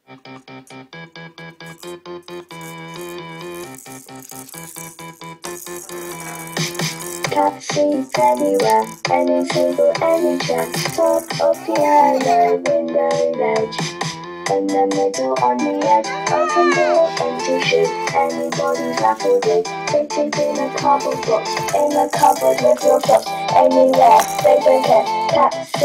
Cat seats everywhere, any table, any chair, top of piano, window ledge. In the middle, on the edge, open door, empty shoe, anybody's apple day. Fitted in a cardboard box, in a cupboard with your socks. Anywhere, they don't care. Cat